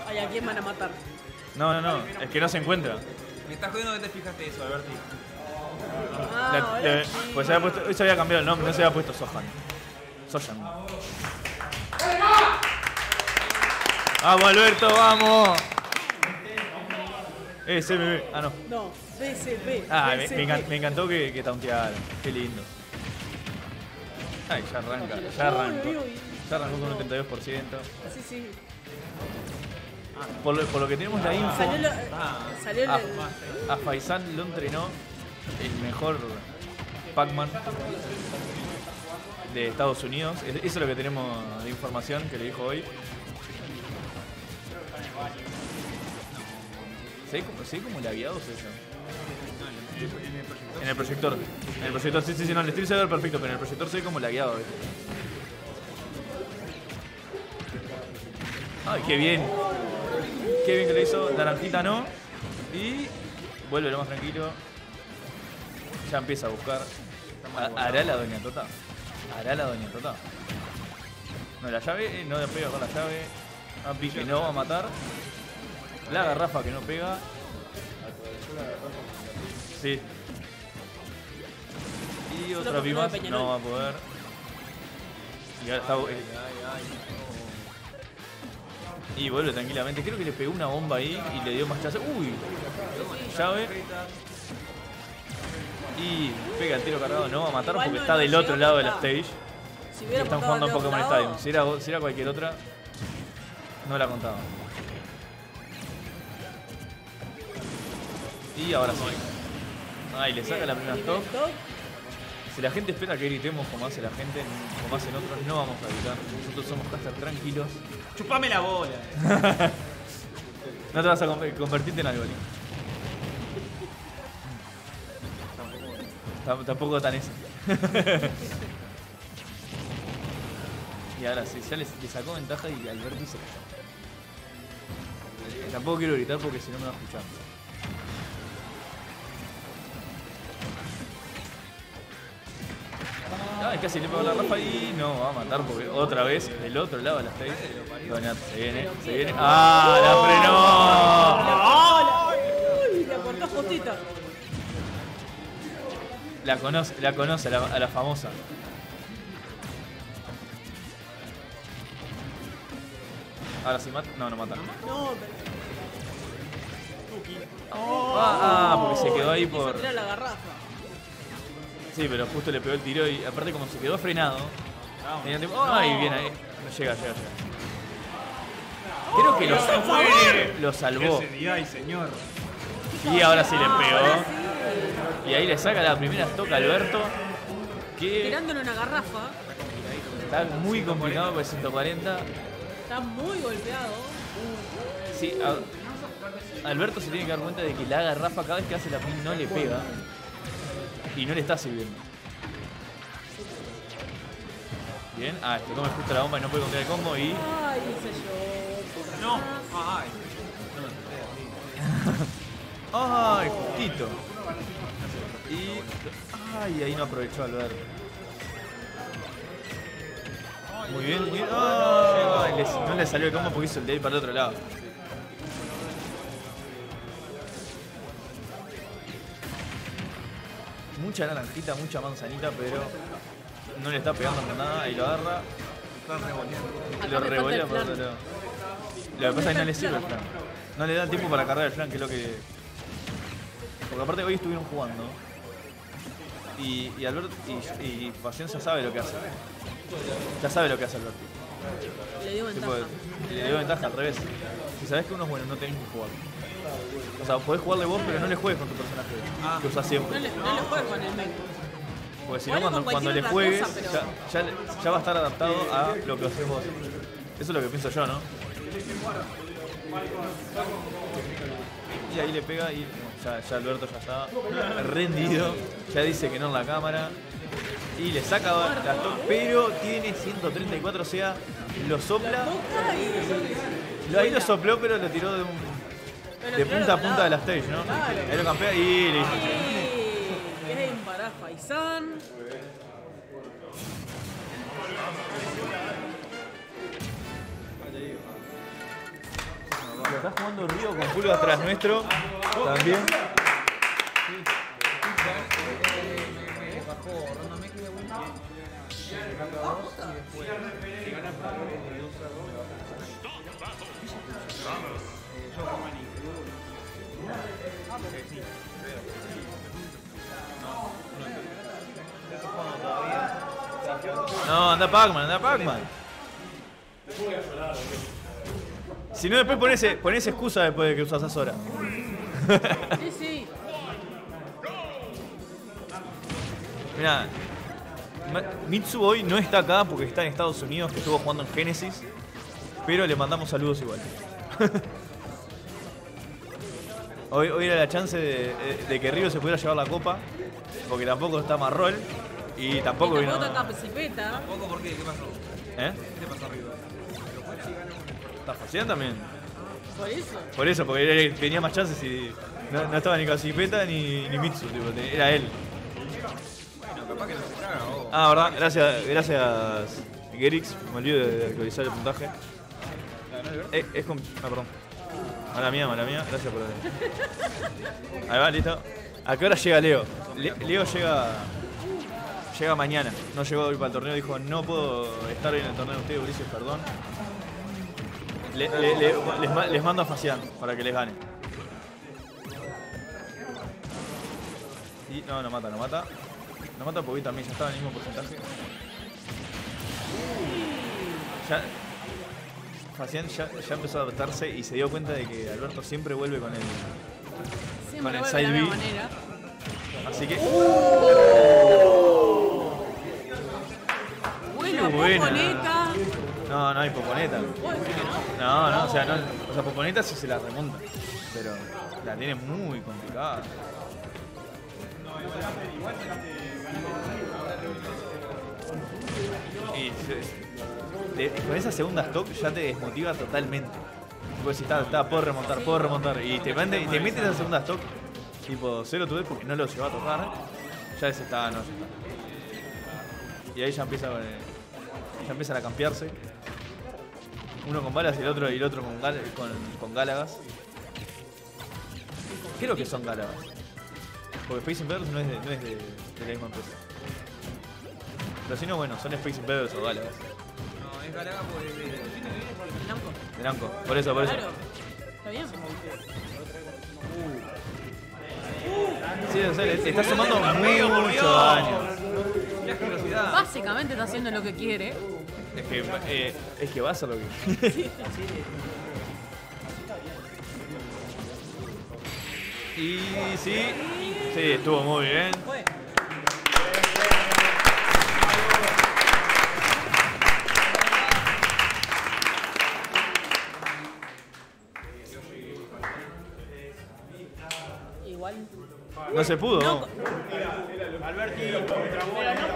Ay, ¿a quién van a matar? No, es que no se encuentra. Me estás jodiendo que te fijaste eso, Alberti. Pues hoy se había cambiado el nombre, no se había puesto Sohan. ¡Vamos, Alberto, vamos! CBB. Ah, no. No, BCB. Ah, BCB. me encantó que tauntearon. Qué lindo. Ay, ya arranca. Ya arrancó con un 32%. Sí. Por lo que tenemos la info, Salió el... a Faisán lo entrenó el mejor Pac-Man de Estados Unidos. Eso es lo que tenemos de información que le dijo hoy. ¿Se ve como lagueados eso? En el proyector. En el proyector, sí, no, el stream se ve perfecto, pero en el proyector se ve como lagueado. Ay, qué bien. Qué bien que lo hizo. Naranjita no. Y vuelve lo más tranquilo. Ya empieza a buscar. ¿Hará la Doña Tota? No, la llave, no le pega con la llave. Api que no va a matar. La garrafa que no pega. Sí. Y otra Api más. No va a poder. Y ahora está... Y vuelve tranquilamente. Creo que le pegó una bomba ahí y le dio más chance. ¡Uy! Llave. Y pega el tiro cargado. No va a matar porque está del otro lado de la stage. Están jugando en Pokémon Stadium. Si era cualquier otra, no la contaba. Y ahora sí. Ay, le saca la primera stop. Si la gente espera que gritemos como hace la gente, como hacen otros, no vamos a gritar. Nosotros somos caster tranquilos. ¡Chupame la bola! No te vas a convertirte en algo. Tampoco tan eso. Y ahora sí, ya le sacó ventaja y Alberti se cayó. Tampoco quiero gritar porque si no me va a escuchar. Ay, casi le pegó la rafa y no va a matar porque otra vez del otro lado de la stage. Doña, se viene. ¡Ah! ¡La frenó! ¡Uy! La cortó justita. La conoce a la famosa. Ahora sí mata. No mata. No, porque se quedó ahí por... tirar la garrafa. Sí, pero justo le pegó el tiro y aparte como se quedó frenado. Tenía tiempo... ¡Ay! Bien ahí. Llega. Creo que lo salvó. Ay, señor. Y ahora sí le pegó. Y ahí le saca la primera toca a Alberto. Que Tirándole una garrafa. está muy complicado por el 140. Está muy golpeado. Sí, Alberto se tiene que dar cuenta de que la garrafa cada vez que hace la pin no le pega. Y no le está sirviendo. Bien, este come justo la bomba y no puede contar el combo y... Ay, ese yo. No. Ay. ¡Ay, justito! Y... ¡Ay! Ahí no aprovechó Alberto. Muy bien. ¡Ay! No le salió el combo porque hizo el de ahí para el otro lado. Mucha naranjita, mucha manzanita, pero no le está pegando con nada y lo agarra. Lo revolea por otro lado. Lo que pasa es que no le sirve el flan. No le da tiempo para cargar el flan, que es lo que... Porque aparte hoy estuvieron jugando. Y Alberto y Paciencia sabe lo que hace. Ya sabe lo que hace Alberto. Le dio ventaja. Le dio ventaja al revés. Si sabes que uno es bueno, no tenés que jugar. O sea, podés jugarle vos, pero no le juegues con tu personaje que usás siempre. No le juegues con el mech. Porque si no, cuando le juegues, ya va a estar adaptado a lo que haces vos. Eso es lo que pienso yo, ¿no? Y ahí le pega y ya Alberto ya está rendido. Ya dice que no en la cámara. Y le saca la top, pero tiene 134, o sea, lo sopla. Ahí lo sopló, pero lo tiró de punta a punta de la stage, ¿no? Ahí lo campea y listo. Game para Faisán. Está jugando Río con Pulga atrás nuestro. También. Bajó Ronda Meki de Winter. Y después, si gana para No, anda Pac-Man, anda Pac-Man. Si no, después pones excusa después de que usas Azora. Sí, sí. Mirá, Mitsu hoy no está acá porque está en Estados Unidos, que estuvo jugando en Genesis. Pero le mandamos saludos igual. Hoy era la chance de que Río se pudiera llevar la copa, porque tampoco está Marrol y tampoco Y vino. tampoco está Capicipeta. Tampoco, ¿por qué? ¿Qué pasó? ¿Eh? ¿Qué te pasó arriba? ¿Está Facián también? Por eso. Porque tenía más chances y no estaba ni Casipeta ni Mitsu, tipo, era él. Bueno, capaz que no se traga. Oh. Ah, verdad, gracias Gerix, me olvido de actualizar el puntaje. Es con. Ah, perdón. Mala mía, gracias por. Ahí va, listo. ¿A qué hora llega Leo? Leo llega mañana. No llegó hoy para el torneo, dijo no puedo estar hoy en el torneo de ustedes, Ulises, perdón. Les mando a Facián para que les gane. Y no mata. No mata porque hoy también ya estaba en el mismo porcentaje. Facián ya empezó a adaptarse y se dio cuenta de que Alberto siempre vuelve con el Siempre vuelve side de la B. misma manera. Así que. Bueno, Qué buena. Poponeta. No hay Poponeta. ¿Vos decís que no? No, o sea, Poponeta sí se la remonta. Pero la tiene muy complicada. Y con esa segunda stock ya te desmotiva totalmente. Pues si puedo remontar. Y te metes esa segunda stock, tipo 0 to porque no lo lleva a tocar. Ya ese está, no, ya está. Y ahí ya empiezan a cambiarse. Uno con balas y el otro con Gálagas. Creo que son Gálagas. Porque Space Invaders no es de la misma empresa. Pero si no, bueno, son Space Invaders o Gálagas. No, es Galaga porque es de Namco. De Namco, por eso. Claro. Está bien. Sí, o sea, le está sumando mucho daño. Qué asquerosidad. Básicamente está haciendo lo que quiere. Es que va a hacer lo que. Y sí, estuvo muy bien. Igual. No se pudo, ¿no? Pero no